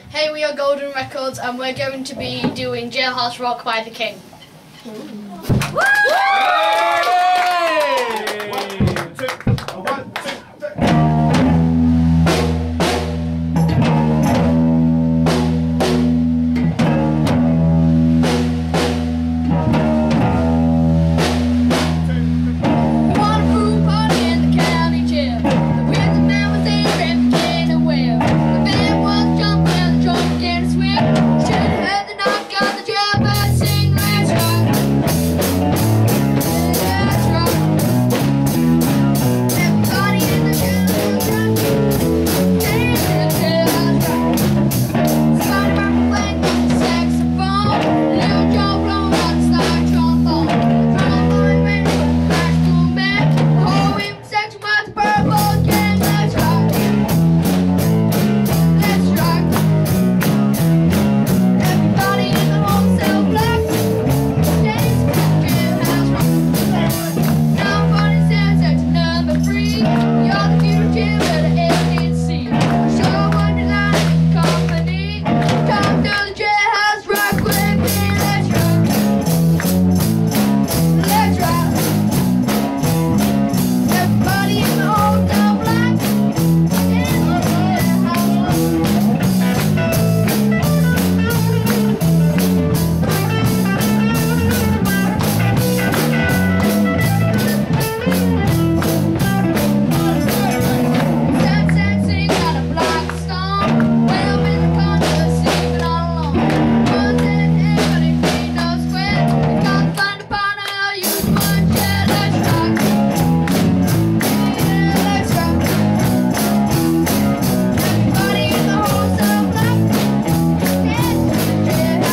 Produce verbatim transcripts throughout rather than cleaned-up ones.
Hey, we are Golden Records and we're going to be doing Jailhouse Rock by The King.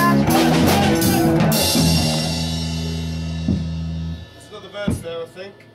There's another verse there, I think.